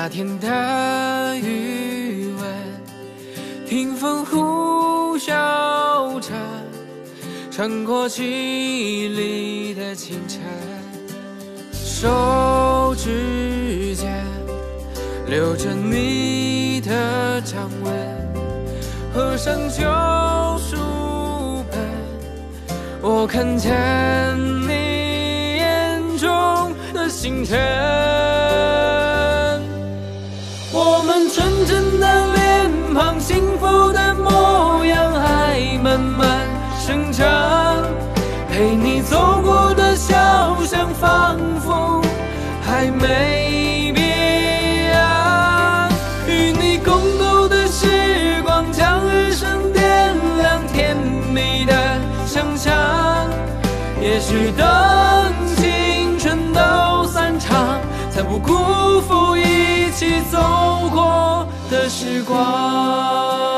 天的余温，听风呼啸着，穿过记忆里的清晨，手指间留着你的掌纹，合上旧书本，我看见你眼中的星辰。我们纯真的脸庞，幸福的模样还慢慢生长，陪你走过的小巷仿佛还没变样，与你共度的时光将日升点亮，甜蜜的想象，也许等青春都散场，才不辜负一起走过的时光。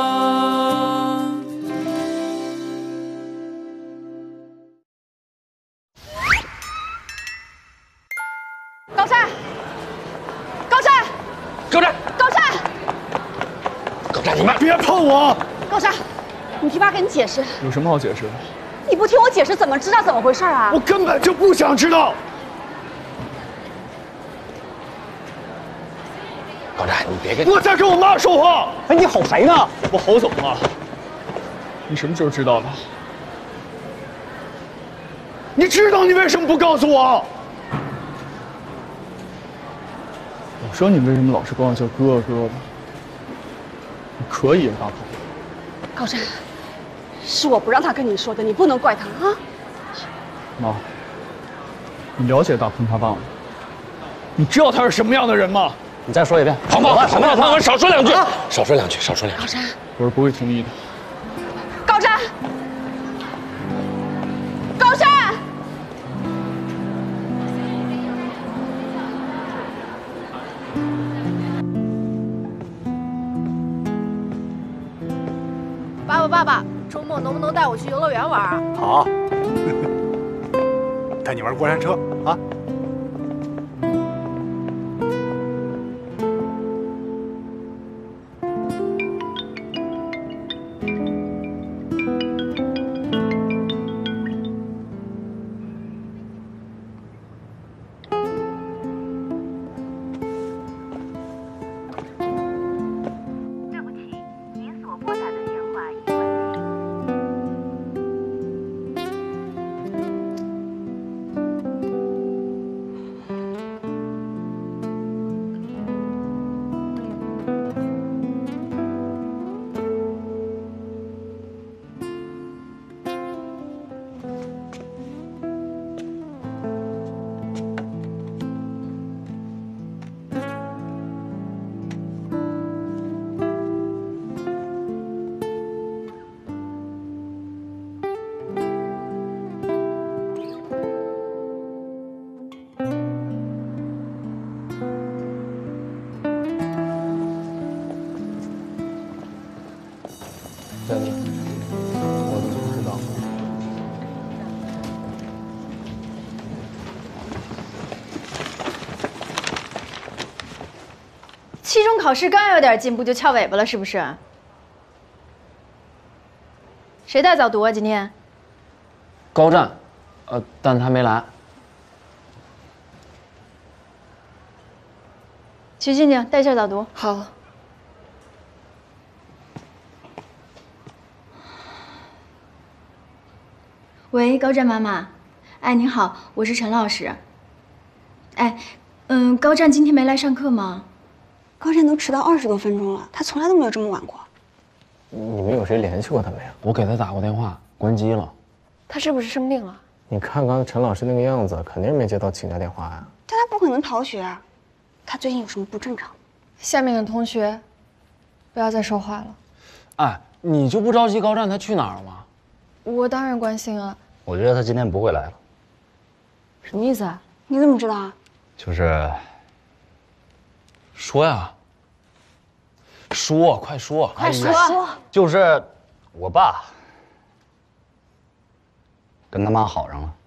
高山，高山， 高山， 高山， 高山，你妈别碰我！ 高山，你听爸跟你解释。 有什么好解释的？ 你不听我解释，怎么知道怎么回事啊？ 我根本就不想知道。高山，你别跟我在跟我妈说话。 哎，你吼谁呢？我吼怎么了？你什么时候知道的？ 你知道你为什么不告诉我？ 我说你为什么老是管我叫哥哥的？你可以啊，大鹏。 高山，是我不让他跟你说的，你不能怪他啊。 妈，你了解大鹏他爸吗？你知道他是什么样的人吗？ 你再说一遍。庞庞，少说两句，少说两句，少说两句。 高山， 我是不会同意的。 高山，高山。 爸爸，周末能不能带我去游乐园玩？ 好，带你玩过山车啊！ 真的，我都不知道。 期中考试刚有点进步就翘尾巴了，是不是？谁带早读啊？今天？ 高湛，但他没来。 徐静静，带一下早读。 好。 喂，高湛妈妈，哎，您好，我是陈老师。哎，高湛今天没来上课吗？ 高湛都迟到20多分钟了，他从来都没有这么晚过。 你们有谁联系过他没有？我给他打过电话，关机了。 他是不是生病了？ 你看刚陈老师那个样子，肯定是没接到请假电话呀。 但他不可能逃学啊，他最近有什么不正常？ 下面的同学，不要再说话了。 哎，你就不着急高湛他去哪儿了吗？ 我当然关心啊。 我觉得他今天不会来了。 什么意思啊？ 你怎么知道啊？ 就是说呀，说，快说， 快说！ 就是我爸跟他妈好上了。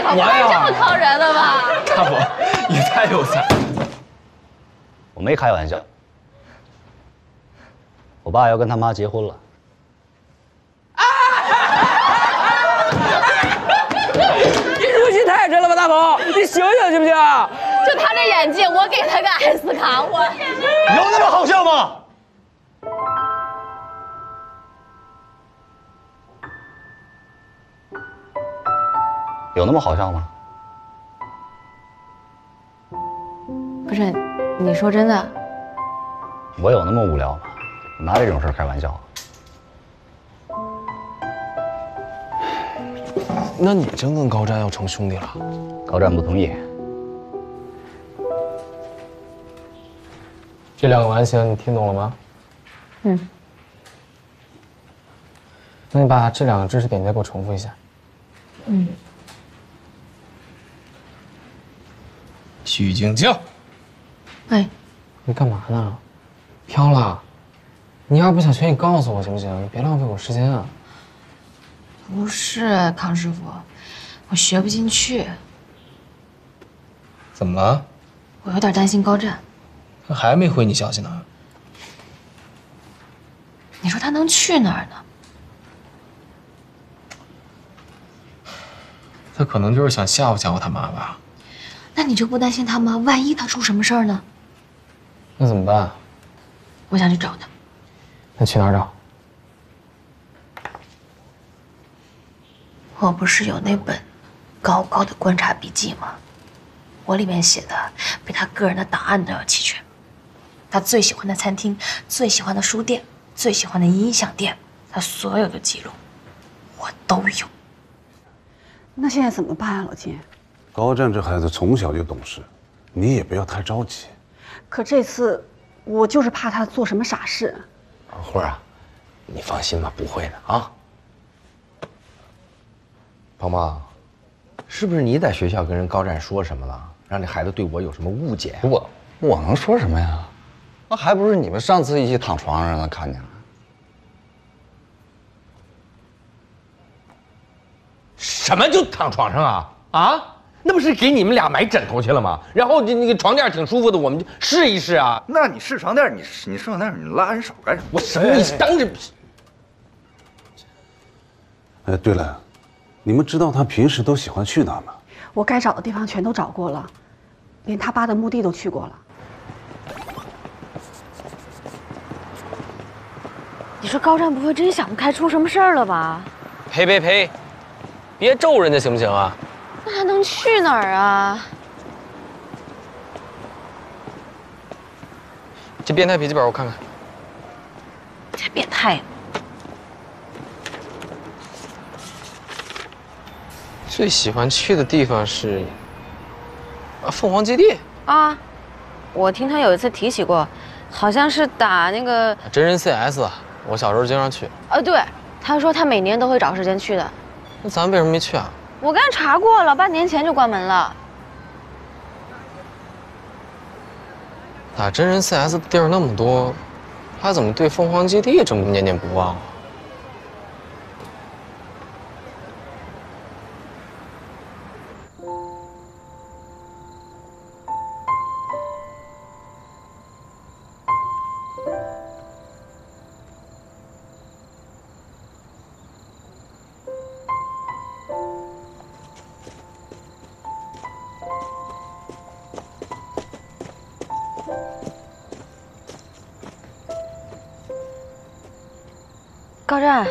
可不会这么坑人的吧？ 大伯，你太有才。 我没开玩笑，我爸要跟他妈结婚了。 你入戏太深了吧，大鹏，你醒醒行不行？ 就他这演技，我给他个S卡，我有那么好笑吗？有那么好笑吗？ 不是，你说真的？ 我有那么无聊吗？拿这种事开玩笑？ 那你真跟高湛要成兄弟了？ 高湛不同意。 这2个完形你听懂了吗？ 嗯。 那你把这2个知识点再给我重复一下。 嗯。 许晶晶， 哎， 你干嘛呢？飘了，你要是不想学，你告诉我行不行？你别浪费我时间啊。 不是康师傅，我学不进去， 怎么了？ 我有点担心高湛。 他还没回你消息呢。 你说他能去哪儿呢？ 他可能就是想吓唬吓唬他妈吧。 那你就不担心他吗？万一他出什么事儿呢？ 那怎么办？ 我想去找他。 那去哪儿找？ 我不是有那本高高的观察笔记吗？我里面写的比他个人的档案都要齐全。他最喜欢的餐厅、最喜欢的书店、最喜欢的音响店，他所有的记录我都有。 那现在怎么办啊，老金？ 高湛这孩子从小就懂事，你也不要太着急。 可这次我就是怕他做什么傻事。 慧儿啊，你放心吧，不会的啊。 鹏鹏，是不是你在学校跟人高湛说什么了，让这孩子对我有什么误解？ 我能说什么呀？那还不是你们上次一起躺床上让他看见了。 什么就躺床上啊？啊？那不是给你们俩买枕头去了吗？然后那个床垫挺舒服的，我们就试一试啊。 那你试床垫，你试床垫，你拉人手干什么？ 我什么？你当着…… 哎，对了，你们知道他平时都喜欢去哪吗？ 我该找的地方全都找过了，连他爸的墓地都去过了。 你说高湛不会真想不开出什么事儿了吧？ 呸！别咒人家行不行啊？ 那他能去哪儿啊？ 这变态笔记本我看看。 才变态呢！ 最喜欢去的地方是凤凰基地啊，我听他有一次提起过，好像是打那个真人 CS， 我小时候经常去。 对，他说他每年都会找时间去的。 那咱为什么没去啊？ 我刚才查过了，半年前就关门了。 打真人 CS 的地儿那么多，他怎么对凤凰基地这么念念不忘啊？ 高湛，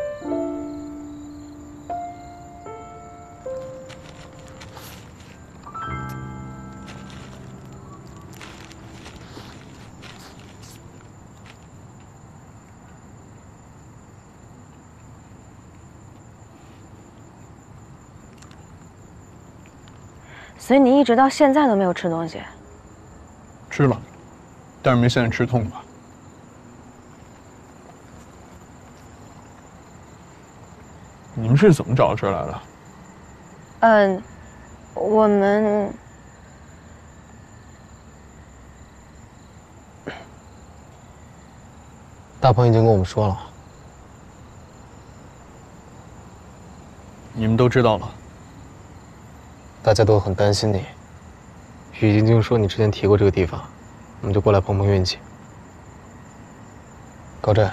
所以你一直到现在都没有吃东西？ 吃了，但是没现在吃痛快。你们是怎么找到这儿来的？ 我们大鹏已经跟我们说了。 你们都知道了。 大家都很担心你。雨晶晶说你之前提过这个地方，我们就过来碰碰运气。高湛，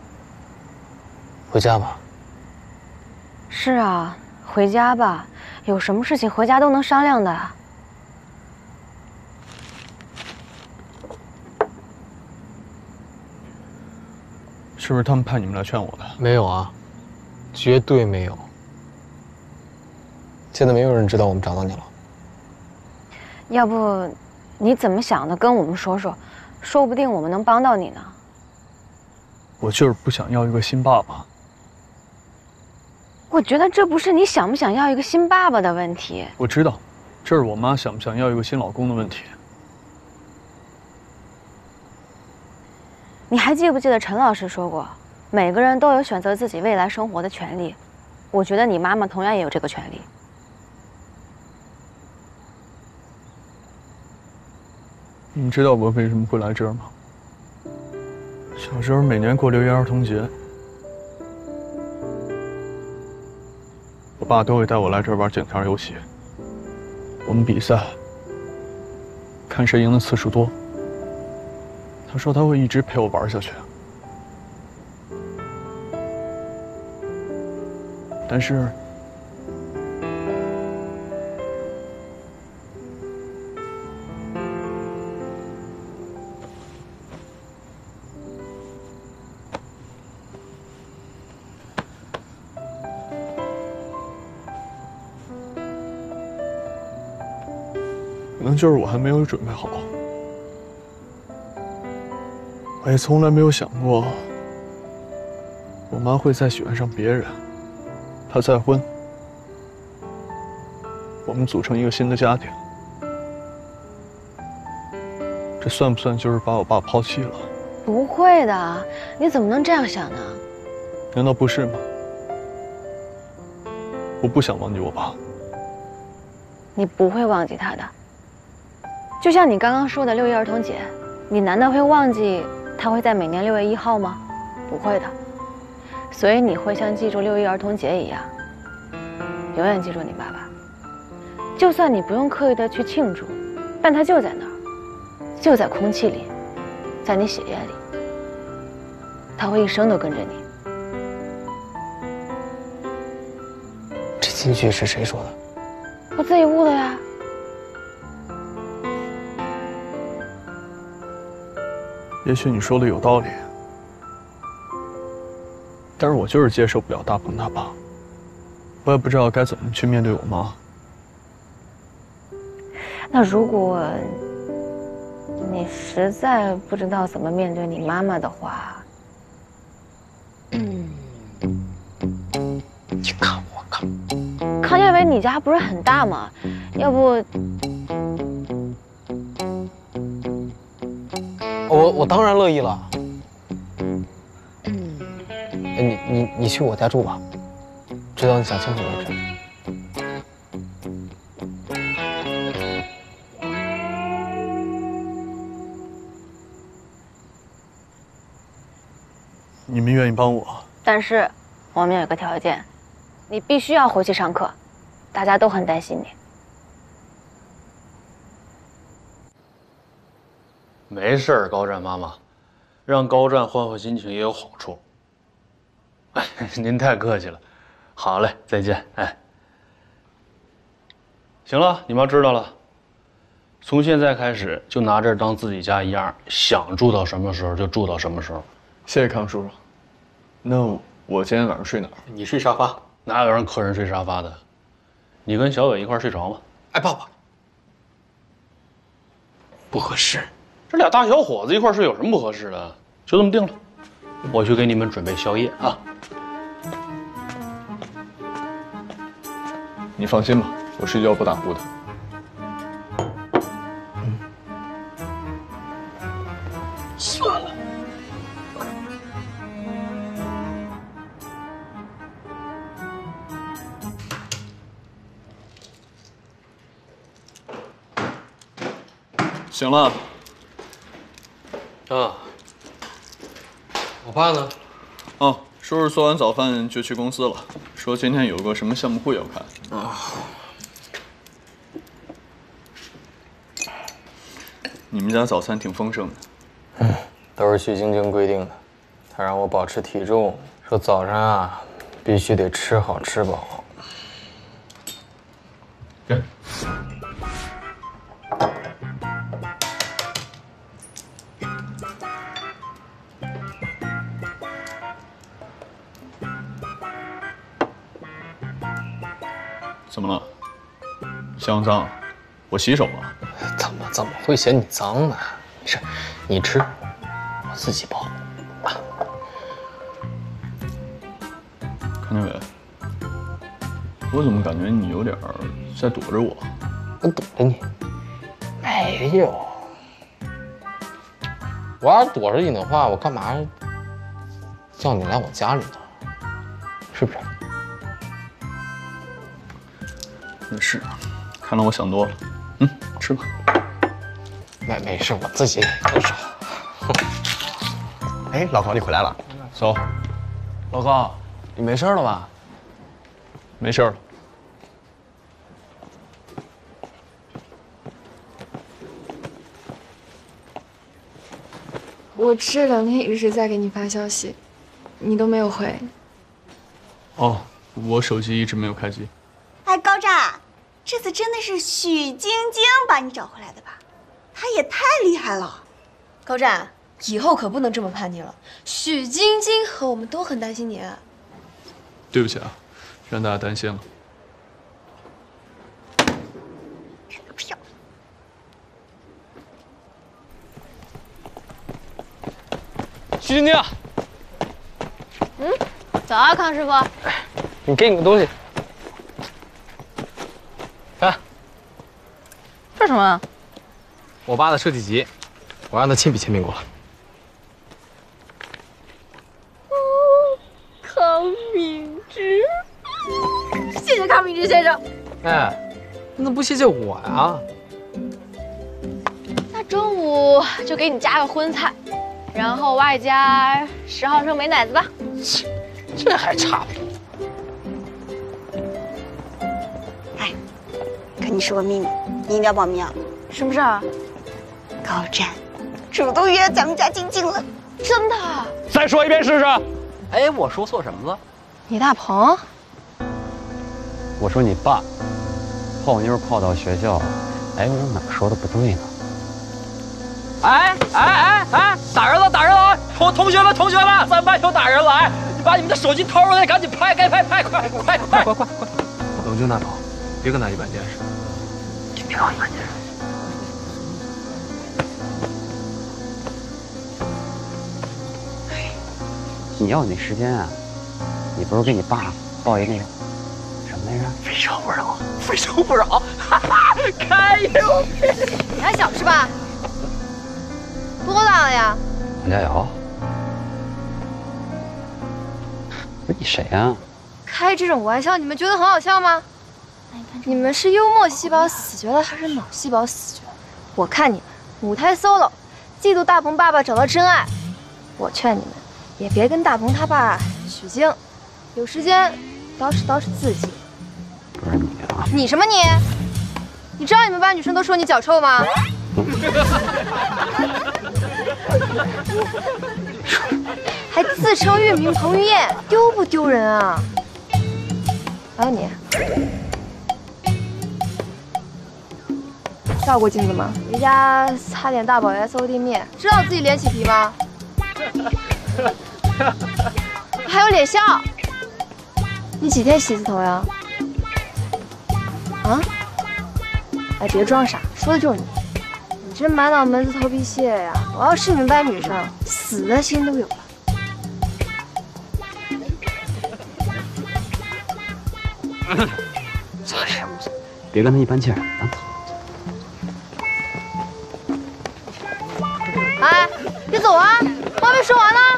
回家吧。 是啊，回家吧，有什么事情回家都能商量的。 是不是他们派你们来劝我的？ 没有啊，绝对没有。现在没有人知道我们找到你了。 要不，你怎么想的？跟我们说说，说不定我们能帮到你呢。 我就是不想要一个新爸爸。 我觉得这不是你想不想要一个新爸爸的问题。 我知道，这是我妈想不想要一个新老公的问题。 你还记不记得陈老师说过，每个人都有选择自己未来生活的权利？我觉得你妈妈同样也有这个权利。 你知道我为什么会来这儿吗？小时候每年过6一儿童节，我爸都会带我来这儿玩井条游戏。我们比赛，看谁赢的次数多。他说他会一直陪我玩下去。但是，可能就是我还没有准备好。我也从来没有想过，我妈会再喜欢上别人。她再婚，我们组成一个新的家庭，这算不算就是把我爸抛弃了？ 不会的，你怎么能这样想呢？ 难道不是吗？我不想忘记我爸。 你不会忘记他的。就像你刚刚说的6一儿童节，你难道会忘记他会在每年6月1号吗？不会的。所以你会像记住6一儿童节一样，永远记住你爸爸。就算你不用刻意的去庆祝，但他就在那儿，就在空气里，在你血液里，他会一生都跟着你。 这金句是谁说的？ 我自己悟的呀。 也许你说的有道理，但是我就是接受不了大鹏他爸，我也不知道该怎么去面对我妈。 那如果你实在不知道怎么面对你妈妈的话，你看我看，康彦伟，你家不是很大吗？要不我当然乐意了。你去我家住吧，直到你想清楚为止。 你们愿意帮我？ 但是我们有一个条件，你必须要回去上课，大家都很担心你。 没事儿，高湛妈妈，让高湛换换心情也有好处。哎，您太客气了。好嘞，再见。哎，行了，你妈知道了。从现在开始就拿这儿当自己家一样，想住到什么时候就住到什么时候。谢谢康叔叔。那我今天晚上睡哪儿？你睡沙发。哪有让客人睡沙发的？你跟小伟一块睡床吧。哎，抱抱。不合适。这俩大小伙子一块睡有什么不合适的？就这么定了。我去给你们准备宵夜啊。你放心吧，我睡觉不打呼的。算了。行了。 啊。我爸呢？ 哦，叔叔做完早饭就去公司了，说今天有个什么项目会要看。啊。 你们家早餐挺丰盛的。 都是许晶晶规定的，她让我保持体重，说早上啊必须得吃好吃饱。 对。怎么了？嫌我脏？我洗手了。 怎么会嫌你脏呢？没事，你吃，我自己包。 康天伟，我怎么感觉你有点在躲着我？ 我躲着你？没有。我要是躲着你的话，我干嘛叫你来我家里呢？是不是？ 也是，看来我想多了。吃吧。 没事，我自己很少。 哎，老高，你回来了。 走。 老高，你没事了吧？ 没事了。 我这2天一直在给你发消息，你都没有回。 哦，我手机一直没有开机。 哎，高湛，这次真的是许晶晶把你找回来的吧？她也太厉害了。 高湛，以后可不能这么叛逆了。许晶晶和我们都很担心你。 对不起啊，让大家担心了。 真的漂亮。许晶晶。 早啊，康师傅。 给你个东西。看， 这是什么？ 我爸的设计集，我让他亲笔签名过了。 康敏之，谢谢康敏之先生。 哎，你怎么不谢谢我呀？ 那中午就给你加个荤菜，然后外加10毫升美乃滋吧。 这还差不多。 哎，跟你说个秘密，你一定要保密啊！ 什么事儿？ 高湛主动约咱们家晶晶了， 真的？ 再说一遍试试。 哎，我说错什么了？ 你大鹏？ 我说你爸泡妞泡到学校，哎，我哪说的不对呢？ 哎，打人了，同学们，咱们班有打人了，哎，你把你们的手机掏出来，赶紧拍，该拍，快！ 冷静大鹏，别跟他一般见识。 别跟我一般见识。你要那时间啊，你不是给你爸报一那个什么来着？ 非诚勿扰，哈哈，开油！ 你还小是吧？多大了呀？ 王佳瑶，不是你谁呀？ 开这种玩笑，你们觉得很好笑吗？你们是幽默细胞死绝了，还是脑细胞死绝了？我看你们母胎 solo， 嫉妒大鹏爸爸找到真爱。我劝你们也别跟大鹏他爸许晶，有时间捯饬自己。 不是你啊！ 你什么你？你知道你们班女生都说你脚臭吗？还自称月明彭于晏，丢不丢人啊？还有你，照过镜子吗？回家擦点大宝 SOD 面，知道自己脸起皮吗？还有脸笑，你几天洗一次头呀？啊？哎，别装傻，说的就是你。你这满脑门子头皮屑呀！我要是你们班女生，死的心都有了。 别跟他一般见识啊！ 哎，别走啊！话没说完呢。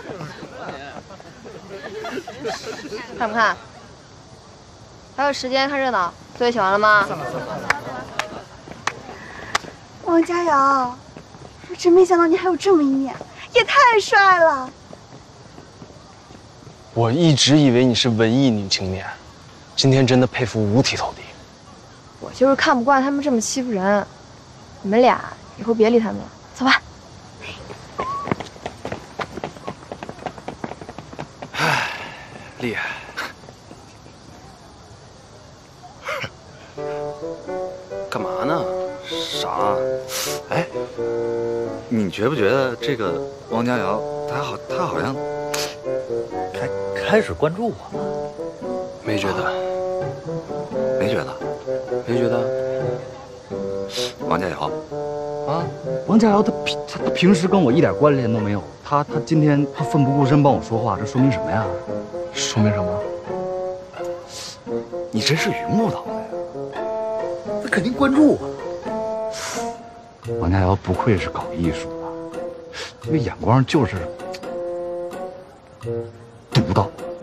看不看？还有时间看热闹？作业写完了吗？ 王佳瑶，我真没想到你还有这么一面，也太帅了。 我一直以为你是文艺女青年，今天真的佩服五体投地。 我就是看不惯他们这么欺负人。你们俩以后别理他们了， 走吧。 唉，厉害。干嘛呢？傻？哎，你觉不觉得这个汪佳瑶，她好像开始关注我了？ 没觉得，没觉得，没觉得。王佳瑶， 啊，王佳瑶她平时跟我一点关联都没有，她今天她奋不顾身帮我说话，这说明什么呀？ 说明什么？ 你真是榆木脑袋呀！ 她肯定关注我。王佳瑶不愧是搞艺术的，这个眼光就是独到。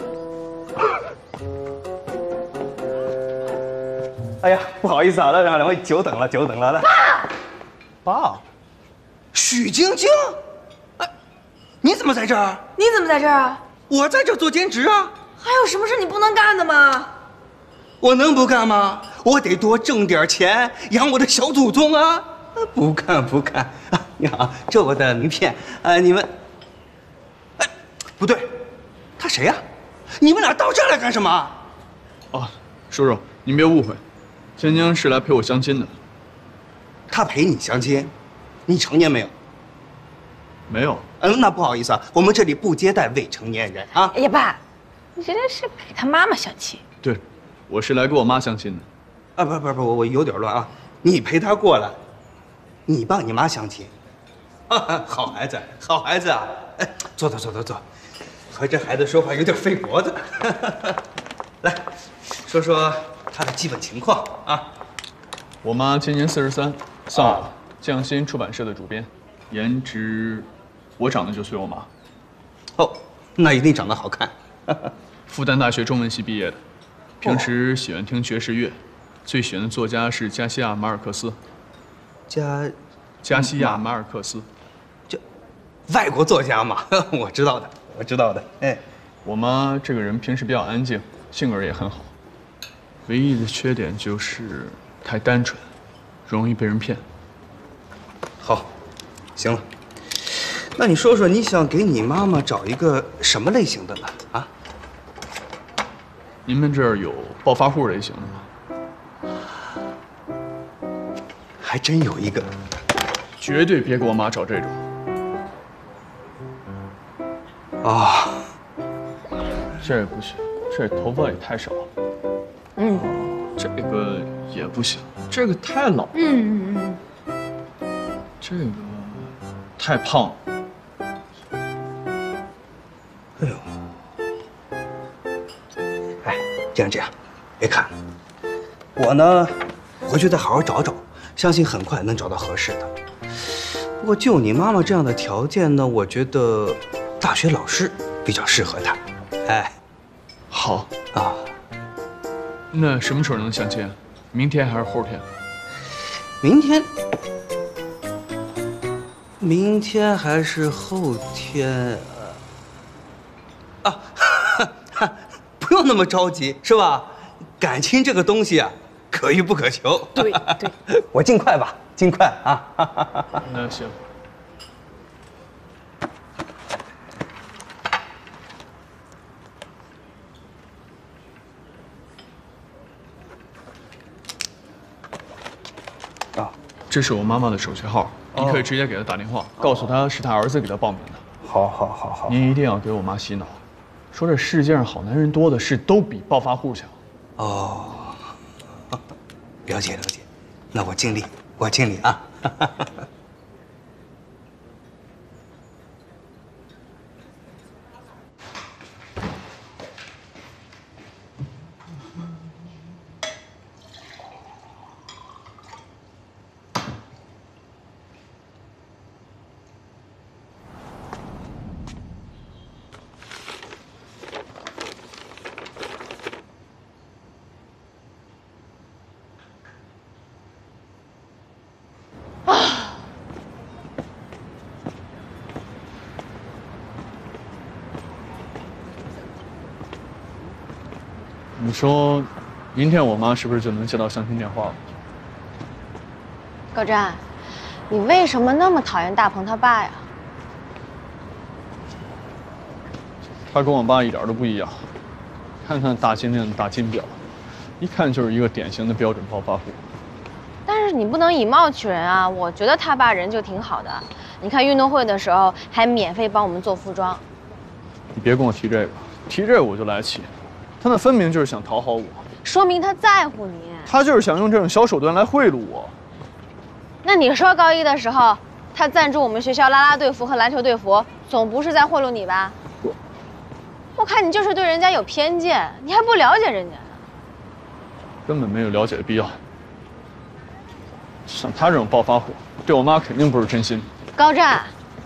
哎呀，不好意思啊，让两位久等了，来。爸，许晶晶，哎，你怎么在这儿？ 你怎么在这儿啊？ 我在这儿做兼职啊。 还有什么事你不能干的吗？ 我能不干吗？我得多挣点钱养我的小祖宗啊！不干啊！你好，这我的名片，你们，哎，不对，他谁呀？你们俩到这儿来干什么？ 哦，叔叔，您别误会，晶晶是来陪我相亲的。 他陪你相亲，你成年没有？ 没有。 那不好意思啊，我们这里不接待未成年人啊。 哎呀，爸，你这是陪他妈妈相亲？ 对，我是来跟我妈相亲的。 啊，不，我有点乱啊。你陪她过来，你帮你妈相亲。好孩子啊！哎，坐。和这孩子说话有点费脖子。来，说说他的基本情况啊。 我妈今年43，算我匠心出版社的主编，颜值，我长得就随我妈。 哦，那一定长得好看。 复旦大学中文系毕业的，平时喜欢听爵士乐，最喜欢的作家是加西亚马尔克斯。加西亚马尔克斯， 这外国作家嘛，我知道的。哎， 我妈这个人平时比较安静，性格也很好，唯一的缺点就是太单纯，容易被人骗。 好，行了，那你说说你想给你妈妈找一个什么类型的呢？啊？ 你们这儿有暴发户类型的吗？ 还真有一个。 绝对别给我妈找这种。 啊， 这不行，这头发也太少了。这个也不行，这个太老了。这个太胖了。 哎呦，哎，这样，别看了，我呢，回去再好好找找，相信很快能找到合适的。不过就你妈妈这样的条件呢，我觉得大学老师比较适合她。哎， 好啊。 那什么时候能相亲？明天还是后天？ 明天还是后天？不用那么着急，是吧？感情这个东西啊，可遇不可求。 对， 我尽快吧，尽快啊。 那行。这是我妈妈的手机号，你可以直接给她打电话，告诉她是她儿子给她报名的。 好。 您一定要给我妈洗脑，说这世界上好男人多的是，都比暴发户强。 哦，了解，那我尽力啊。 你说，明天我妈是不是就能接到相亲电话了？ 高湛， 你为什么那么讨厌大鹏他爸呀？ 他跟我爸一点都不一样，看看大金链子、大金表，一看就是一个典型的标准暴发户。 但是你不能以貌取人啊！我觉得他爸人就挺好的，你看运动会的时候还免费帮我们做服装。 你别跟我提这个，提这个我就来气。他那分明就是想讨好我， 说明他在乎你。 他就是想用这种小手段来贿赂我。 那你说高一的时候，他赞助我们学校啦啦队服和篮球队服，总不是在贿赂你吧？我看你就是对人家有偏见，你还不了解人家， 根本没有了解的必要。像他这种暴发户，对我妈肯定不是真心。 高湛，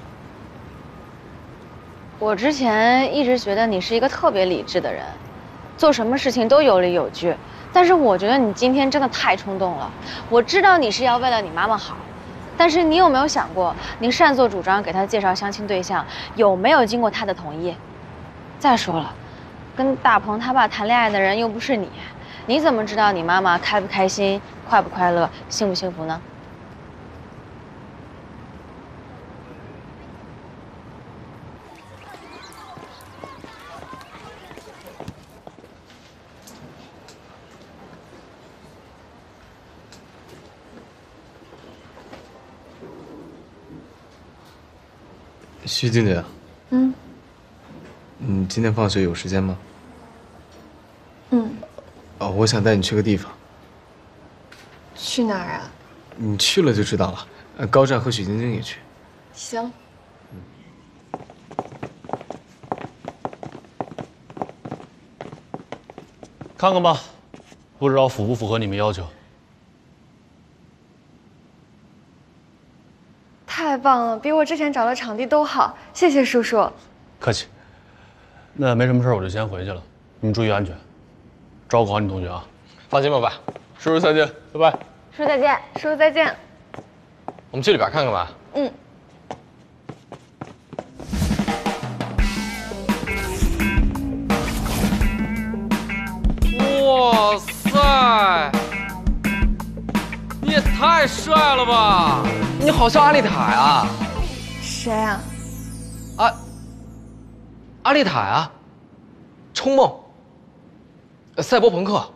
我之前一直觉得你是一个特别理智的人，做什么事情都有理有据。但是我觉得你今天真的太冲动了。我知道你是要为了你妈妈好，但是你有没有想过，你擅作主张给她介绍相亲对象，有没有经过她的同意？再说了，跟大鹏他爸谈恋爱的人又不是你，你怎么知道你妈妈开不开心、快不快乐、幸不幸福呢？ 徐静姐，你今天放学有时间吗？我想带你去个地方。 去哪儿啊？ 你去了就知道了。高湛和许晶晶也去。 行。 看看吧，不知道符不符合你们要求。 太棒了，比我之前找的场地都好，谢谢叔叔。 客气。那没什么事，我就先回去了。你们注意安全，照顾好你同学啊。 放心吧，爸。 叔叔再见，拜拜。 叔叔再见， 叔叔再见。 我们去里边看看吧。哇塞，你也太帅了吧！你好像阿丽塔呀。 谁啊？ 阿丽塔呀，冲梦，赛博朋克。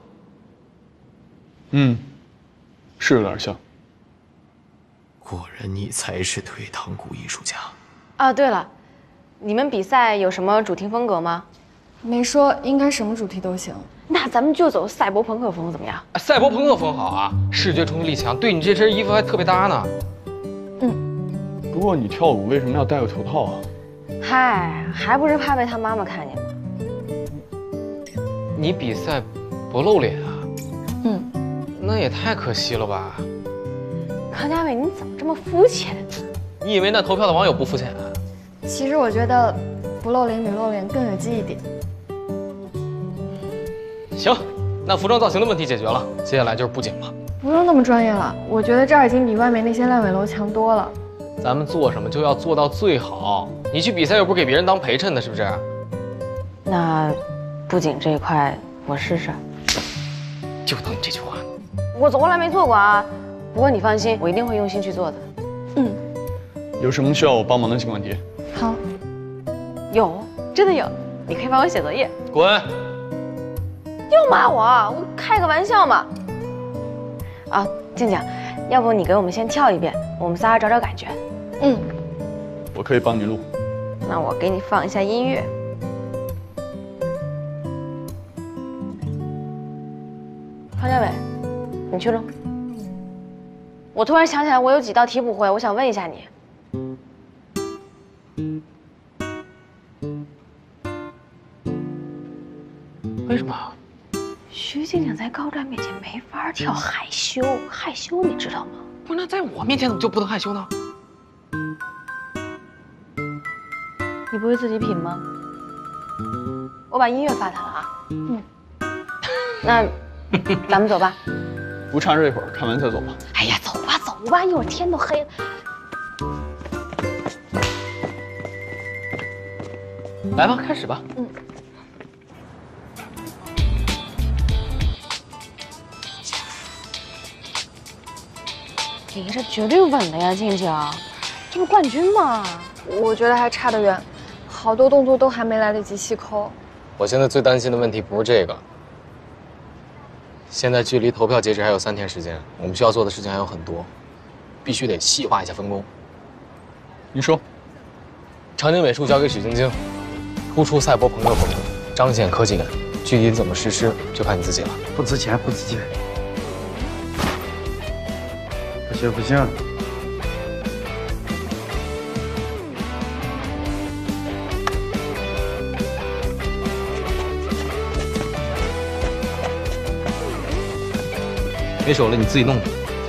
是有点像。 果然你才是退堂鼓艺术家。 啊，对了，你们比赛有什么主题风格吗？ 没说，应该什么主题都行。 那咱们就走赛博朋克风怎么样？ 赛博朋克风好啊，视觉冲击力强，对你这身衣服还特别搭呢。 不过你跳舞为什么要戴个头套啊？ 嗨，还不是怕被他妈妈看见吗？ 你比赛不露脸啊？那也太可惜了吧。 康佳伟，你怎么这么肤浅呢？ 你以为那投票的网友不肤浅啊？ 其实我觉得不露脸比露脸更有记忆点。 行，那服装造型的问题解决了，接下来就是布景了。 不用那么专业了，我觉得这儿已经比外面那些烂尾楼强多了。 咱们做什么就要做到最好。你去比赛又不是给别人当陪衬的，是不是？ 那布景这一块我试试。 就等你这句话呢。 我从来没做过啊，不过你放心，我一定会用心去做的。 有什么需要我帮忙的尽管提。 好。 有，真的有，你可以帮我写作业。 滚！ 又骂我，我开个玩笑嘛。啊，静静，要不你给我们先跳一遍，我们仨找找感觉。 我可以帮你录。 那我给你放一下音乐。康佳伟，你去录。我突然想起来，我有几道题不会，我想问一下你。 为什么？ 徐静静在高湛面前没法跳，害羞，你知道吗？ 不是，那在我面前怎么就不能害羞呢？ 你不会自己品吗？我把音乐发他了啊。那咱们走吧。 不差这会儿，看完再走吧。 哎呀，走吧，一会儿天都黑了。 来吧，开始吧。 你这绝对稳的呀，静静，这不冠军吗？ 我觉得还差得远，好多动作都还没来得及细抠。 我现在最担心的问题不是这个。现在距离投票截止还有3天时间，我们需要做的事情还有很多，必须得细化一下分工。 你说， 场景美术交给许晶晶，突出赛博朋克风格，彰显科技感，具体怎么实施就看你自己了。 不值钱，不值钱。不行不行。 没手了，你自己弄。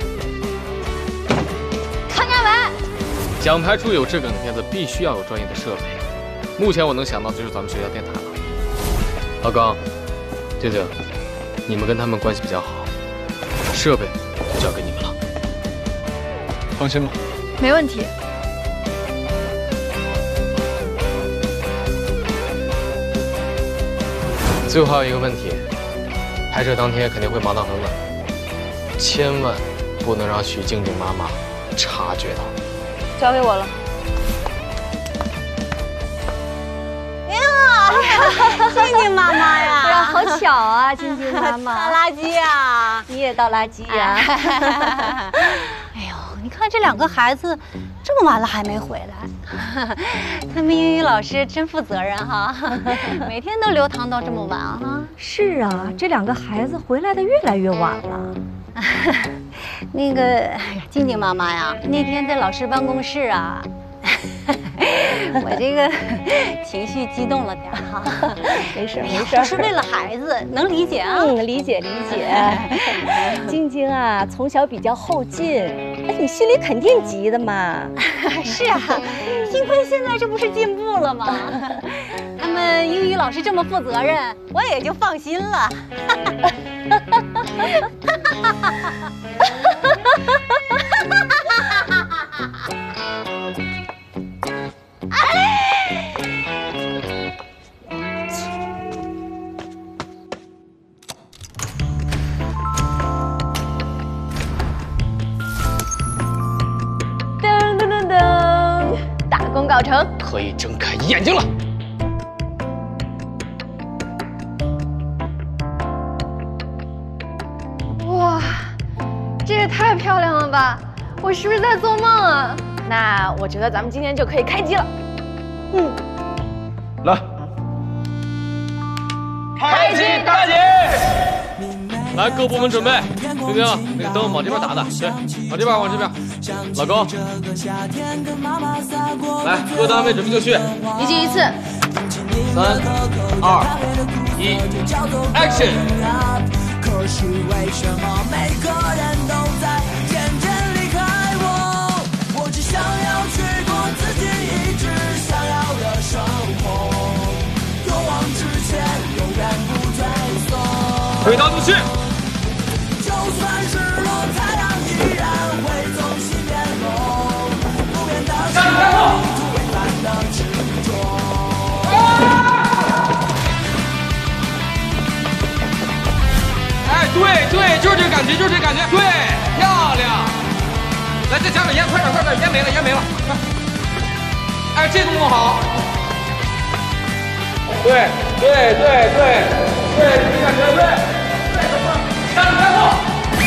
看见没？ 想拍出有质感的片子，必须要有专业的设备。目前我能想到的就是咱们学校电台了。老高、静静，你们跟他们关系比较好，设备就交给你们了。 放心吧， 没问题。 最后还有一个问题，拍摄当天肯定会忙到很晚。 千万不能让许静静妈妈察觉到。 交给我了。 呀，静静妈妈呀！ 哎呀，好巧啊，静静妈妈。 倒垃圾呀！ 你也倒垃圾呀？哎呦，你看这2个孩子，这么晚了还没回来，他们英语老师真负责任哈，每天都留堂到这么晚啊。 是啊，这2个孩子回来的越来越晚了。 那个，哎呀，静静妈妈呀，那天在老师办公室啊，我这个情绪激动了点哈。 没事没事，是为了孩子，能理解啊。 理解理解。静静啊，从小比较后进，哎，你心里肯定急的嘛。 是啊，幸亏现在这不是进步了吗？他们英语老师这么负责任，我也就放心了。 噔噔噔噔，大功告成， 可以睁开眼睛了。 哇，这也太漂亮了吧！我是不是在做梦啊？ 那我觉得咱们今天就可以开机了。 来， 开机大吉！ 来，各部门准备。静静，那个灯往这边打打，对，往这边，往这边。老高，来，各单位准备就绪。 一句一次。 3、2、1 ，Action！ 可是为什么每个人都在渐渐离开我？我只想要去过自己一直想要的生活，勇往直前，永远不退缩。 回到就绪。 就算是落太阳，依然会从心变浓。不变的是不违反的执着。 哎，对，就是这个感觉，就是这个感觉，对，漂亮！来，再加点烟，快点，烟没了，快！哎，这动作好。对，这个感觉，对，加点开后。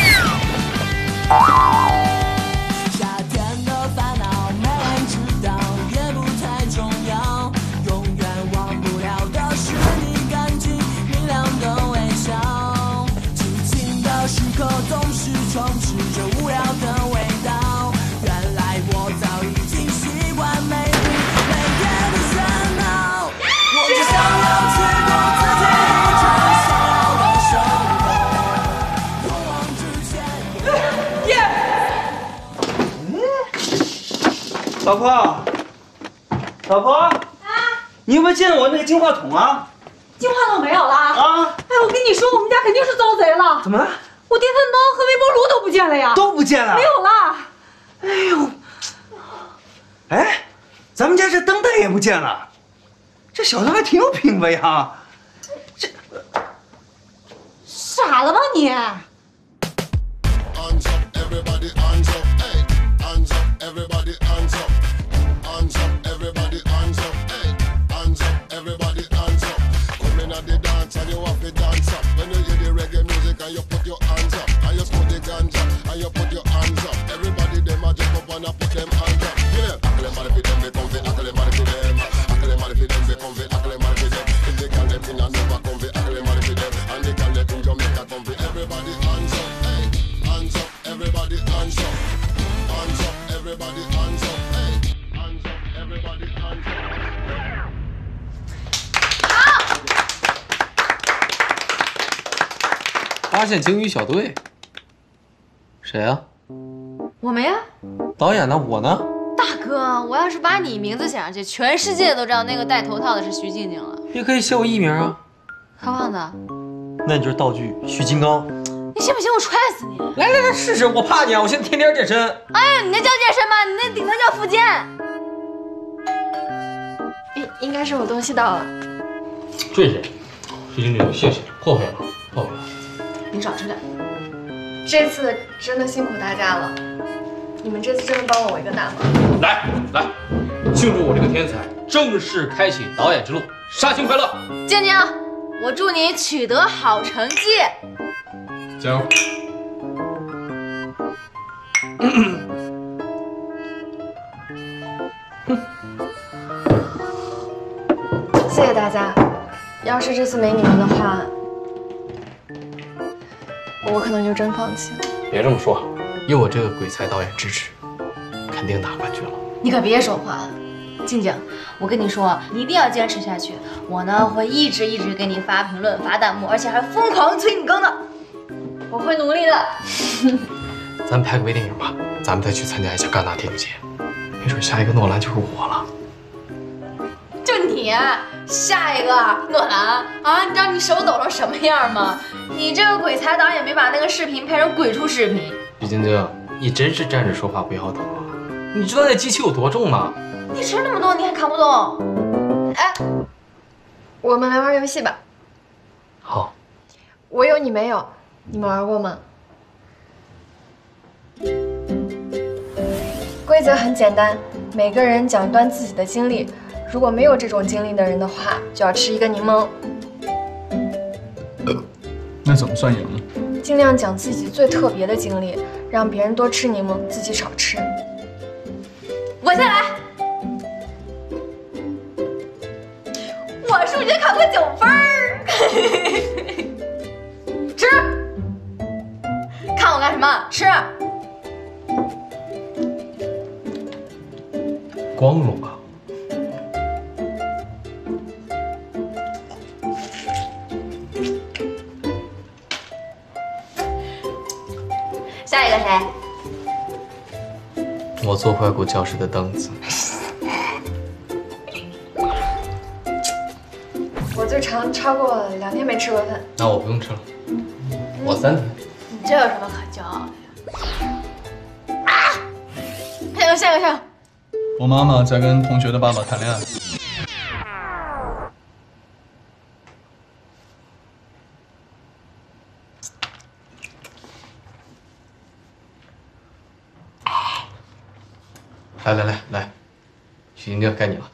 夏天的烦恼没人知道，也不太重要，永远忘不了的是你干净明亮的微笑。 时刻总是充斥着无聊的味道。原来我早已经习惯每天的喧闹。我只想要去过自己一直想要的生活，勇往直前。 老婆，你有没有见我那个金话筒啊？ 金话筒没有了啊！哎，我跟你说，我们家肯定是遭贼了。 怎么了？ 我电饭煲和微波炉都不见了呀！ 都不见了， 没有了。 哎呦，哎，咱们家这灯带也不见了，这小子还挺有品位哈。这傻了吧你？ you have to dance up. When you hear the reggae music and you put your hands up, and you smoke the ganja and you put your hands up. Everybody them a jump up and a put them hands up. Yeah, ackle money for them, they come for ackle money for them. Ackle money for them, they come for ackle money for them. If they can let in and never come for ackle money for them, and they can let in Jamaica come for everybody hands up. Hey, hands up, everybody hands up. Hands up, everybody hands up. Hey, hands up, everybody hands up. 发现鲸鱼小队，谁啊？ 我没啊。 导演呢？我呢？ 大哥，我要是把你名字写上去，全世界都知道那个戴头套的是徐静静了。 也可以写我艺名啊。 何胖子， 那你就是道具徐金刚。 你信不信我踹死你？ 来来来，试试！我怕你啊！我现在天天健身。 哎呀，你那叫健身吗？你那顶多叫复健。应该是我东西到了。 这是徐经理，谢谢，破费了，破费了。 你少吃点。这次真的辛苦大家了，你们这次真的帮了我一个大忙。 来来，庆祝我这个天才正式开启导演之路，杀青快乐！ 静静，我祝你取得好成绩。 加油！ 谢谢大家，要是这次没你们的话，我可能就真放弃了。 别这么说， 有我这个鬼才导演支持，肯定拿冠军了。 你可别说话，静静，我跟你说，你一定要坚持下去。我呢会一直给你发评论、发弹幕，而且还疯狂催你更的。我会努力的。 咱拍个微电影吧，咱们再去参加一下戛纳电影节，没准下一个诺兰就是我了。 就你，下一个诺兰啊！你知道你手抖成什么样吗？你这个鬼才导演没把那个视频拍成鬼畜视频。 徐晶晶，你真是站着说话不腰疼啊！你知道那机器有多重吗？ 你吃那么多你还扛不动？哎，我们来玩游戏吧。 好。 我有你没有，你们玩过吗？规则很简单，每个人讲一段自己的经历。如果没有这种经历的人的话，就要吃一个柠檬。 那怎么算赢呢？ 尽量讲自己最特别的经历，让别人多吃柠檬，自己少吃。我先来。我数学考过9分儿。吃。看我干什么？吃。 光荣啊！ 下一个谁？ 我坐坏过教室的凳子。 我最长超过2天没吃过饭。 那我不用吃了，我3天。 你这有什么可骄傲的呀？啊！下一个。 我妈妈在跟同学的爸爸谈恋爱。 来，许晶晶该你了。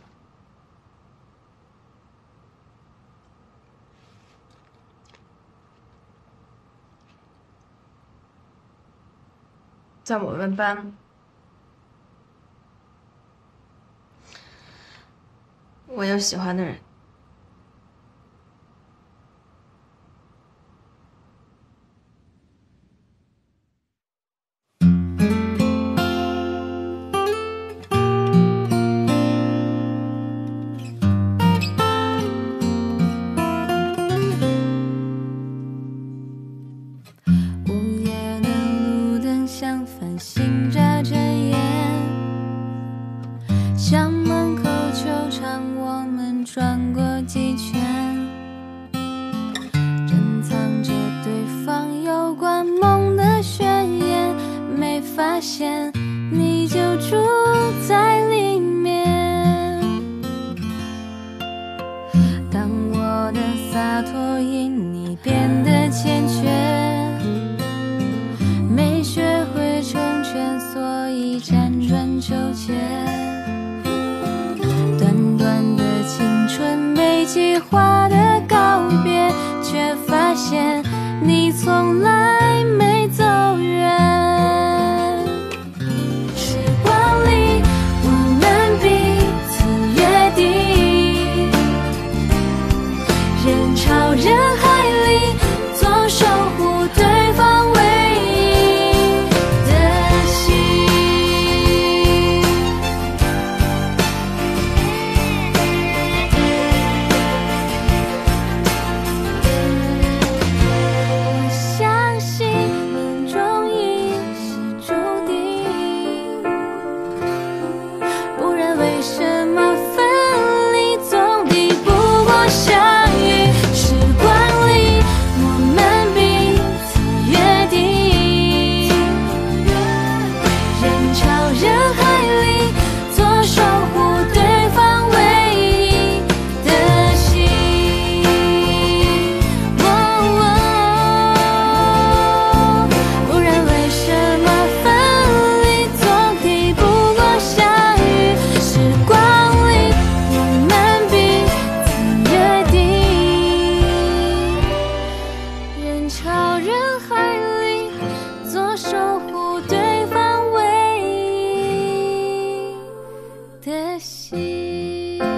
在我们班，我有喜欢的人。 短短的青春，没计划的告别，却现你从来没走远。时光里我们彼此约定，人潮人海里总守护对方唯一的心。我相信命中已是注定，不然为什么分离总抵不过相遇？时光里我们彼此约定，人潮人海里总守护对方唯一的心。不然为什么分离总抵不过相遇？时光里我们彼此约定，人潮人海里总守护对方唯一的心。